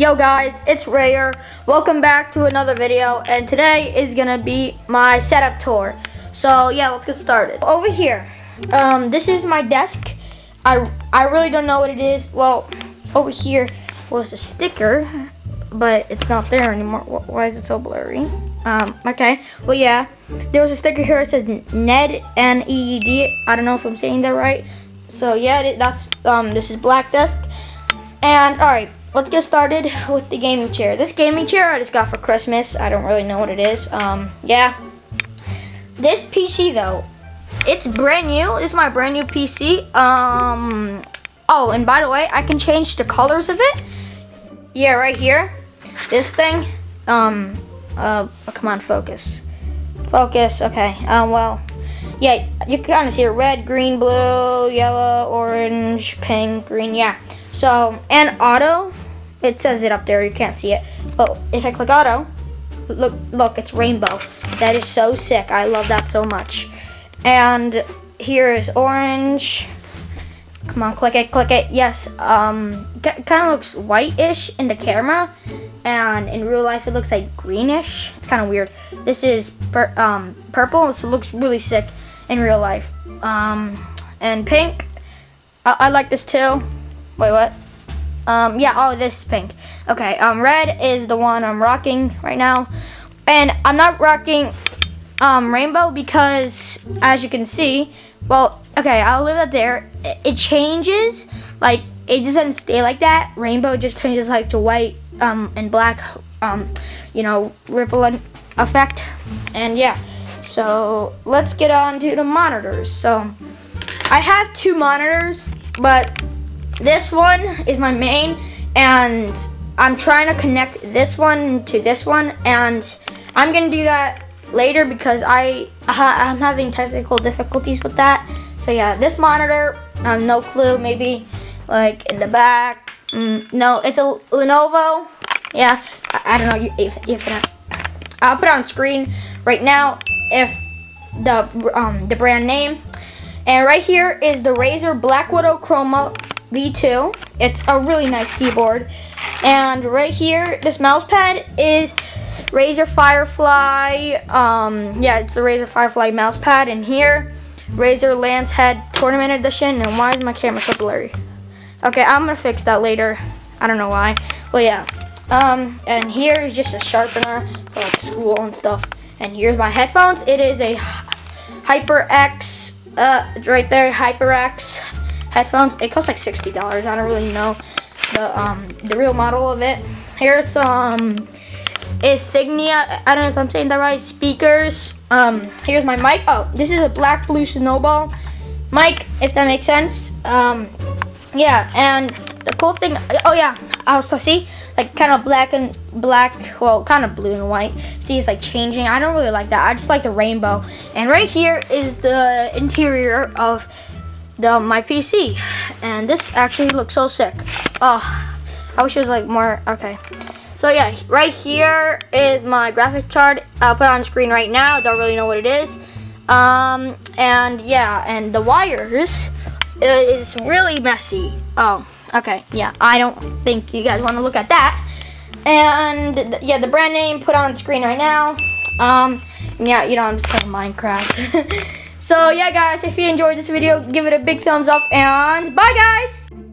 Yo guys, it's Rayer. Welcome back to another video, and today is gonna be my setup tour. So yeah, let's get started. Over here, this is my desk. I really don't know what it is. Well, over here was a sticker, but it's not there anymore. Why is it so blurry? Okay, well yeah, there was a sticker here that says Ned, N-E-E-D. I don't know if I'm saying that right. So yeah, that's this is black desk. And alright, let's get started with the gaming chair. This gaming chair I just got for Christmas. I don't really know what it is. Yeah. This PC though, it's brand new. This is my brand new PC. Oh, and by the way, I can change the colors of it. Yeah, right here. This thing. Come on, focus. Focus, okay. Well, yeah, you can kind of see it. Red, green, blue, yellow, orange, pink, green, yeah. So, and auto, it says it up there, you can't see it. But if I click auto, look, it's rainbow. That is so sick, I love that so much. And here is orange. Come on, click it, yes. Kind of looks whitish in the camera. And in real life, it looks like greenish. It's kind of weird. This is purple, so it looks really sick in real life. And pink, I like this too. Wait, what? Yeah, oh, this is pink. Okay, red is the one I'm rocking right now. And I'm not rocking rainbow because, as you can see, well, okay, I'll leave that there. It changes, like, it doesn't stay like that. Rainbow just changes like to white and black, you know, ripple effect. And yeah, so let's get on to the monitors. So I have two monitors, but this one is my main, and I'm trying to connect this one to this one, and I'm gonna do that later because I'm having technical difficulties with that. So yeah, this monitor, no clue, maybe like in the back. No, it's a Lenovo. Yeah, I don't know if I'll put it on screen right now if the brand name. And right here is the Razer Black Widow Chroma V2. It's a really nice keyboard. And right here, this mouse pad is Razer Firefly. Yeah, it's the Razer Firefly mouse pad. And here, Razer Lance Head Tournament Edition. And why is my camera so blurry? Okay, I'm gonna fix that later. I don't know why. Well, yeah. And here is just a sharpener for like school and stuff. And here's my headphones. It is a HyperX. It's right there, HyperX headphones. It costs like $60. I don't really know the real model of it. Here's some Insignia, I don't know if I'm saying that right, speakers. Here's my mic. Oh, this is a Black Blue Snowball mic, if that makes sense. Yeah, and the cool thing, oh yeah, also see, like kind of black, well, kind of blue and white. See, it's like changing. I don't really like that. I just like the rainbow. And right here is the interior of my PC, and this actually looks so sick. Oh, I wish it was like more. Okay, so yeah, right here is my graphics card. I'll put it on screen right now. Don't really know what it is. And yeah, and the wires is really messy. Oh, okay, yeah, I don't think you guys want to look at that. And yeah, the brand name put on screen right now. Yeah, you know, I'm just playing Minecraft. So yeah, guys, if you enjoyed this video, give it a big thumbs up, and bye, guys.